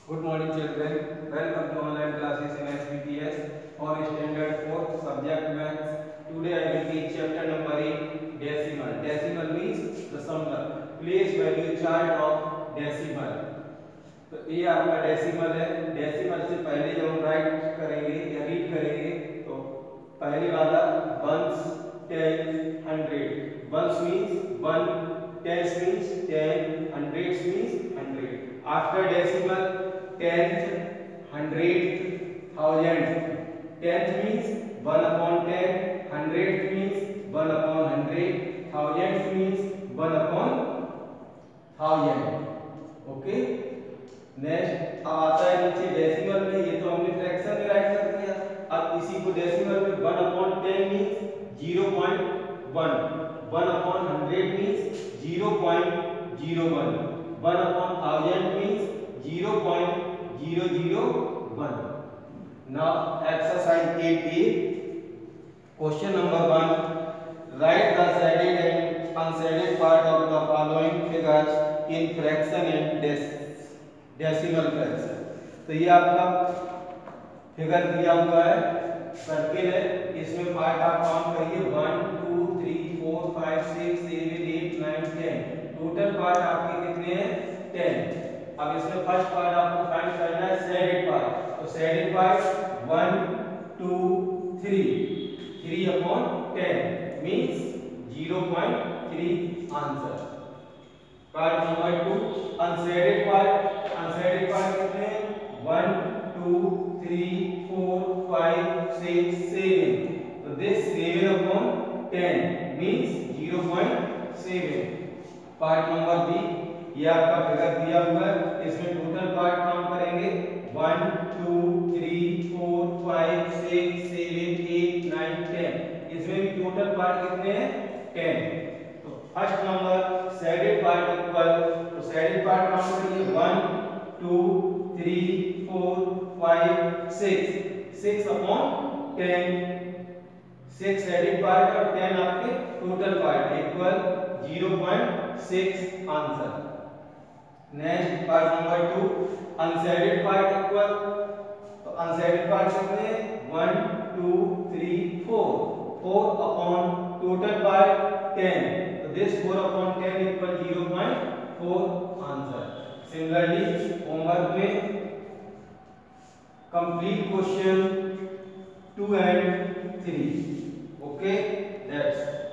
Good morning children. Welcome to online classes in SBPS on standard 4 subject maths. Today I will teach chapter number 8 decimal. Decimal means दशमलव. Place value chart of decimal. तो ये आपका decimal है. Decimal से पहले जब हम right करेंगे या रीड करेंगे तो पहली वाला ones, ten, hundred. Ones means 1, tens means 10, hundreds means 100. After decimal, tenth, hundredth, thousand. Tenth means 1 upon 10, hundredth means 1 upon 100, thousandth means 1 upon 1000. Okay. Next अब आता है नीचे डेसिमल में. ये तो हमने फ्रैक्शन में राइट कर दिया. अब इसी को डेसिमल में 1 upon 10 means 0.1, 1 upon 100 means 0.01, 1 upon 1000 means 0.001. Now exercise 8a. Question number 1. Write the shaded and unshaded part of the following figures in fraction and decimal fraction. तो ये आपका फिगर दिया हुआ है, सर्किल है. इसमें पार्ट आप काउंट करिए 1 2 3 4 5 6 7 8 9 10. टोटल पार्ट आपके कितने हैं? 10. अब इसमें फर्स्ट पार्ट आपको फाइंड करना है शेडेड पार्ट. तो shaded part 1 2 3 3 upon 10 means 0.3 answer. Part number 2 unshaded part. Unshaded part कितने हैं? 1 2 3 4 5 6 7. तो this 7 upon 10 means 0.7. Part number B. ये आपका फिगर दिया हुआ है. इसमें टोटल पार्ट काउंट करेंगे 1 2 3 4 5 6 7 8 9 10. इसमें भी टोटल पार्ट कितने हैं? 10. तो first number shaded part equal. तो शेडेड पार्ट काउंट करिए 1 2 3 4 5 6 6 अपॉन 10. 6 शेडेड पार्ट और 10 आपके total part equal 0.6 answer. Next part number 2 unshaded part equal. तो अनशेडेड पार्ट कितने? 1 2 3 4 4 अपॉन टोटल पार्ट 10. तो this 4 upon 10 equal 0.4 answer. Similarly homework में complete question 2 and 3. Okay, that's